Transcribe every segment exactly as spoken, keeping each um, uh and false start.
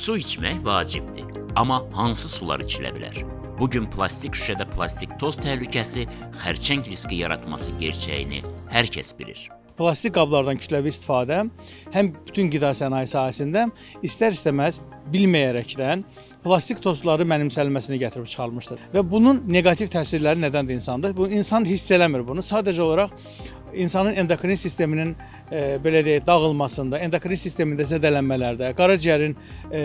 Su içmək vacibdir, amma hansı sular içilə bilər? Bugün plastik şüşədə plastik toz təhlükəsi, xərçəng riski yaratması gerçəyini hər kəs bilir. Plastik qablardan kütləvi istifadə həm bütün qida sənaye sahəsində istər-istəməz bilməyərəkdən plastik tozları mənimsəlməsini gətirib çıxarmışdır. Və bunun neqativ təsirləri nədəndir insanda? Bu insan hiss eləmir bunu. Sadəcə olaraq insanın endokrin sisteminin e, belə deyək, dağılmasında, endokrin sistemində zədələnmələrdə, qaraciyərin e,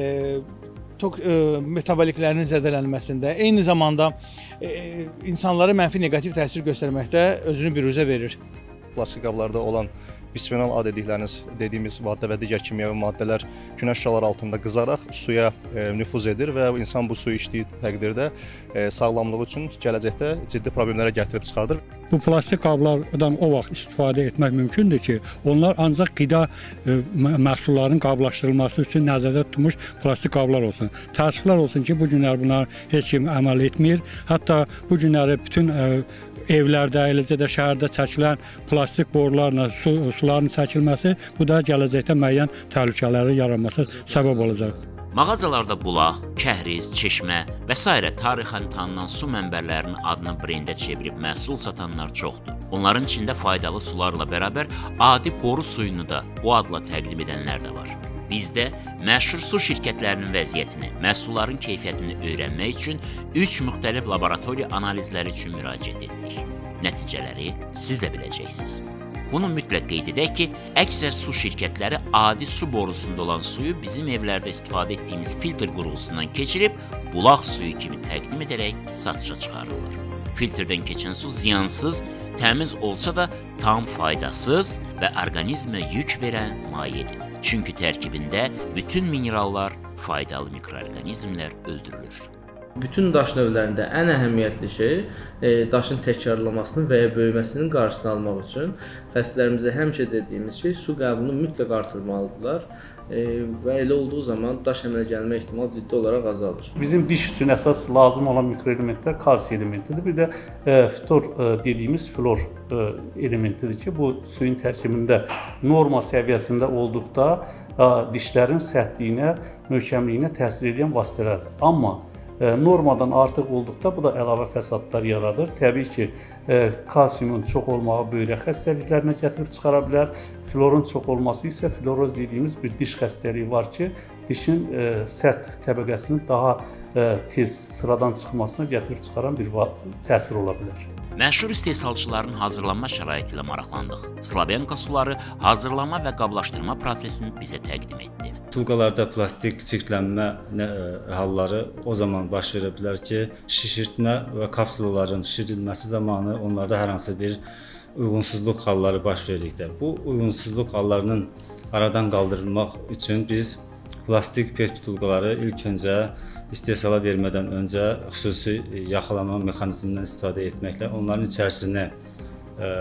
tok, e, metaboliklərinin zədələnməsində, eyni zamanda e, insanlara mənfi neqativ təsir göstərməkdə özünü biruzə verir. Plastik qablarda olan bisfenol A dedikləriniz, dediyimiz maddə və digər kimyəvi maddələr günəş şüaları altında qızaraq suya e, nüfuz edir və insan bu suyu içdiyi təqdirdə e, sağlamlığı üçün gələcəkdə ciddi problemlərə gətirib çıxardır. Bu plastik qablardan o vaxt istifadə etmək mümkündür ki, onlar ancaq qida e, məhsullarının qablaşdırılması üçün nəzərdə tutulmuş plastik qablar olsun. Təəssüflər olsun ki, bu günlər buna heç kim əməl etmir. Hətta bu günləri bütün e, evlərdə, eləcə də şəhərdə çəkilən plastik borularla su, suların çəkilməsi, bu da gələcəkdə müəyyən təhlükələri yaranması səbəb olacaq. Mağazalarda bulaq, kəhriz, çeşmə və s. tarixən tanınan su mənbələrinin adını brendə çevirib məhsul satanlar çoxdur. Onların içində faydalı sularla bərabər adi boru suyunu da bu adla təqdim edənlər də var. Bizdə məşhur su şirkətlərinin vəziyyətini, məhsulların keyfiyyətini öyrənmək üçün üç müxtəlif laboratoriya analizləri üçün müraciət etdik. Nəticələri siz də biləcəksiniz. Bunu mütləq qeyd edək ki, əksər su şirkətləri adi su borusunda olan suyu bizim evlərdə istifadə etdiyimiz filtr qurğusundan keçirib, bulaq suyu kimi təqdim edərək satışa çıxarırlar. Filtrdən keçən su ziyansız, təmiz olsa da tam faydasız və orqanizmə yük verən mayedir. Çünki tərkibində bütün minerallar, faydalı mikroorqanizmlər öldürülür. Bütün daş növlərində ən əhəmiyyətli şey e, daşın təkrarlamasının və ya böyüməsinin qarşısını almaq üçün xəstələrimizə həmişə dediyimiz şey su qəbulunu mütləq artırmalıdırlar e, və elə olduğu zaman daş əmələ gəlmə ehtimalı ciddi olaraq azalır. Bizim diş üçün əsas lazım olan mikroelementlər kalsiy elementidir. Bir də e, fitor e, dediyimiz flor e, elementidir ki, bu suyun tərkibində norma səviyyəsində olduqda e, dişlərin sərtliyinə, möhkəmliyinə təsir edən vasitələrdir. Amma normadan artıq olduqda bu da əlavə fəsadlar yaradır. Təbii ki, kalsiumun çox olmağı böyrək xəstəliklərinə gətirib çıxara bilər. Florun çox olması isə floroz dediyimiz bir diş xəstəliyi var ki, dişin sərt təbəqəsinin daha tez sıradan çıxmasına gətirib çıxaran bir təsir ola bilər. Məşhur istehsalçıların hazırlanma şəraiti ilə maraqlandıq. Slavenka suları hazırlama və qablaşdırma prosesini bizə təqdim etdi. Butulkalarda plastik çirklənmə halları o zaman baş verə bilər ki, şişirtmə və kapsulaların şişirilməsi zamanı onlarda hər hansı bir uyğunsuzluq halları baş verdikdə. Bu uyğunsuzluq hallarının aradan qaldırılmaq üçün biz plastik pet butulkaları ilk öncə istehsala vermədən öncə xüsusi yaxalama mexanizmindən istifadə etməklə onların içərisini e,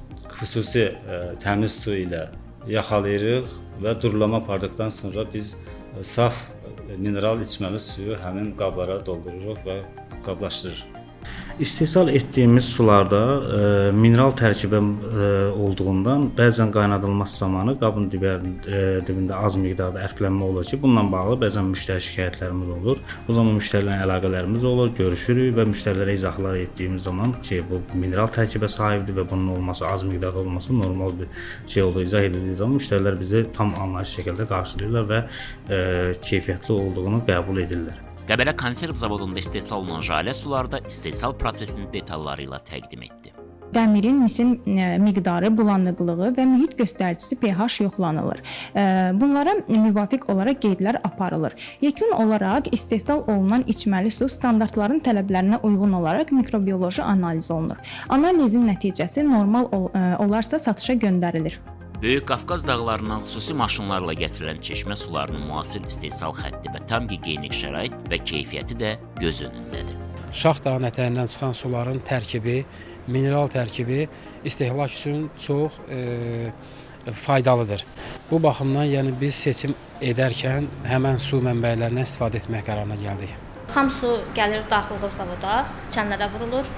xüsusi e, təmiz su ilə yaxalayırıq və durulama apardıqdan sonra biz e, saf e, mineral içməli suyu həmin qablara doldururuq və qablaşdırırıq. İstehsal etdiyimiz sularda e, mineral tərkibə e, olduğundan bəzən qaynadılması zamanı qabın dibə, e, dibində az miqdarda ərklənmə olur ki, bununla bağlı bəzən müştəri şikayətlərimiz olur. Bu zaman müştərilərlə əlaqələrimiz olur, görüşürük və müştərilərə izahlar etdiyimiz zaman ki, bu mineral tərkibə sahibdir və bunun olması, az miqdarda olması normal bir şey olur. İzah edildiyi zaman müştərilər bizi tam anlayış şəkildə qarşılayırlar və e, keyfiyyətli olduğunu qəbul edirlər. Qəbələ konserv zavodunda istehsal olunan jalə sularda istehsal prosesinin detalları ilə təqdim etdi. Dəmirin, misin miqdarı, bulanıqlığı və mühit göstəricisi pH yoxlanılır. Bunlara müvafiq olaraq qeydlər aparılır. Yekun olaraq istehsal olunan içməli su standartların tələblərinə uyğun olaraq mikrobioloji analiz olunur. Analizin nəticəsi normal olarsa satışa göndərilir. Böyük Qafqaz dağlarından xüsusi maşınlarla gətirilən çeşmə sularının müasir istehsal xətti və tam gigiyenik şərait və keyfiyyəti də göz önündədir. Şax dağın ətəyindən çıxan suların tərkibi, mineral tərkibi istehlak üçün çox e, faydalıdır. Bu baxımdan yəni biz seçim edərkən həmən su mənbələrindən istifadə etmək qərarına gəldik. Xam su gəlir daxil olur zavoda, çənlərə vurulur.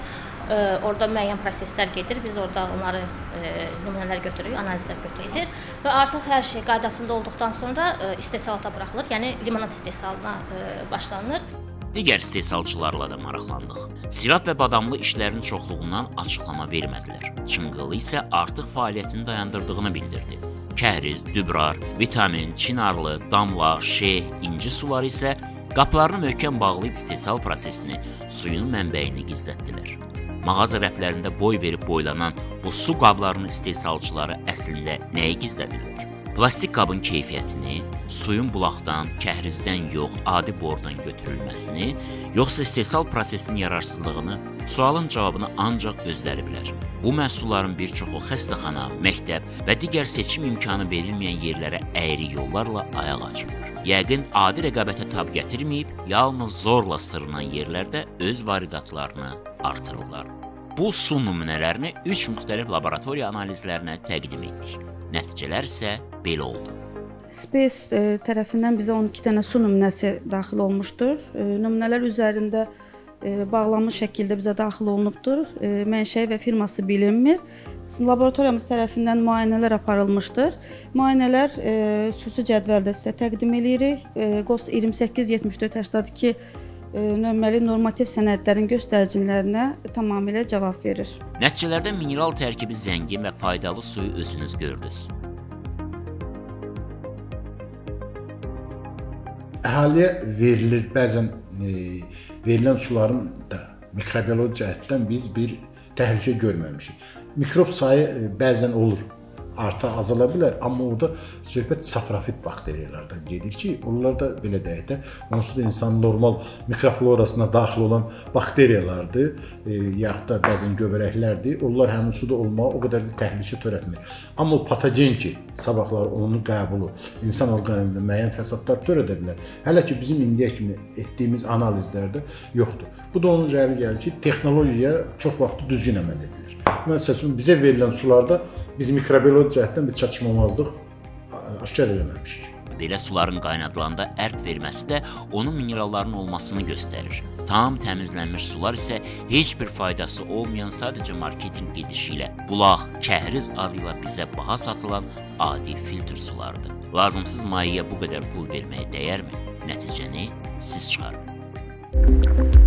Orada müəyyən proseslər gedir. Biz orada onları nümunələr götürürük, analizlər götürülür və artıq hər şey qaydasında olduqdan sonra istehsalata buraxılır. Yəni limonad istehsalına başlanılır. Digər istehsalçılarla da maraqlandıq. Sirat və badamlı işlərin çoxluğundan açıqlama vermədilər. Çınqılı isə artıq fəaliyyətini dayandırdığını bildirdi. Kəhriz, dübrar, vitamin, çinarlı, damla, şeh, inci suları isə qapılarını möhkəm bağlayıb istehsal prosesini, suyun mənbəyini gizlətdilər. Mağaza rəflərində boy verib boylanan bu su qablarının istehsalçıları əslində nəyi gizlədirlər? Plastik qabın keyfiyyətini, suyun bulaqdan, kəhrizdən yox, adi bordan götürülməsini, yoxsa istehsal prosesinin yararsızlığını, sualın cavabını ancaq özləri bilər. Bu məhsulların bir çoxu xəstəxana, məktəb və digər seçim imkanı verilməyən yerlərə əyri yollarla ayaq açmır. Yəqin adi rəqabətə tab gətirməyib, yalnız zorla sırınan yerlərdə öz varidatlarını artırırlar. Bu su nümunələrini üç müxtəlif laboratoriya analizlərinə təqdim etdik. Nəticələr isə belə oldu. Space e, tərəfindən bizə on iki dənə su nümunəsi daxil olmuşdur. E, nümunələr üzərində e, bağlanmış şəkildə bizə daxil olunubdur. E, mənşəyi və firması bilinmir. Laboratoriyamız tərəfindən müayinələr aparılmışdır. Müayinələr e, xüsusi cədvəldə sizə təqdim edirik. E, QOS iyirmi səkkiz yetmiş dörd səksən iki nömrəli normativ sənədlərin göstəricilərinə tamamilə cavab verir. Nəticələrdə mineral tərkibi zəngin və faydalı suyu özünüz gördünüz. Əhaliyə verilir, bəzən e, verilən suların da mikrobioloji cəhətdən biz bir təhlükə görməmişik. Mikrob sayı e, bəzən olur, arta azala bilər, amma orada söhbət saprofit bakteriyalardan gedir ki, onlar da belə deyək də, onsuz da insanın normal mikroflorasına daxil olan bakteriyalardır, e, yaxud da bəzən göbələklərdir. Onlar həmin suda olmağa o qədər bir təhlükə törətmir. Amma o patogen ki, sabahlar onun qəbulu insan orqanizmində müəyyən fəsadlar törədə bilər. Hələ ki, bizim indiyə kimi etdiyimiz analizlərdə yoxdur. Bu da onun rəli gəlir ki, texnologiya çox vaxt düzgün əməl edilir. Məsələn, bizə verilən sularda biz mikrobioloji cəhətdən bir çatışmamazlıq aşkar eləməmişik. Belə suların qaynadılanda ərq verməsi də onun mineralların olmasını göstərir. Tam təmizlənmiş sular isə heç bir faydası olmayan sadəcə marketinq gedişi ilə bulaq, kəhriz adıyla bizə baha satılan adi filtr sulardır. Lazımsız mayeyə bu qədər pul verməyə dəyərmi? Nəticəni siz çıxarın.